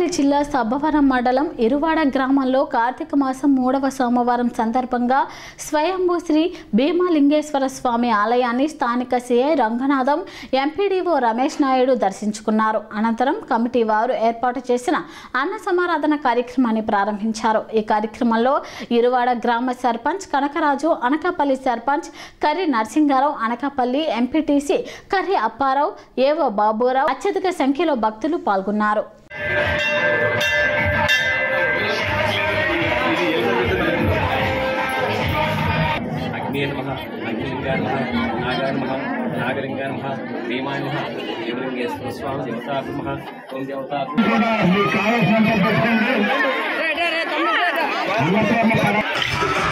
అనకాపల్లి జిల్లా సబ్బవరం మండలం ఇరువాడ గ్రామంలో కార్తీక మాసం 3వ సోమవారం సందర్భంగా స్వయంభూ శ్రీ భీమలింగేశ్వర స్వామి ఆలయాన్ని స్థానిక సిఐ రంగనాథం, ఎంపీడీఓ రమేష్ నాయుడు దర్శించుకున్నారు. అనంతరం కమిటీ వారు ఏర్పాటు చేసిన అన్న సమారాధన కార్యక్రమాన్ని ప్రారంభించారు. ఈ కార్యక్రమంలో ఇరువాడ గ్రామ సర్పంచ్ కనకరాజు, అనకాపల్లి సర్పంచ్ కర్రి నరసింగారావు, అనకాపల్లి ఎంపీటీసీ కర్రి అప్పారావు, ఏవో బాబురావు అత్యధిక సంఖ్యలో భక్తులు పాల్గొన్నారు. అగ్నియే నమః, అగ్నిలింగాయ నమః, నాగాయ నమః, నాగలింగాయ నమః, భీమాయ నమః, భీమలింగేశ్వర స్వామి దేవతాభ్యో నమః. ఓం దేవతాభ్యో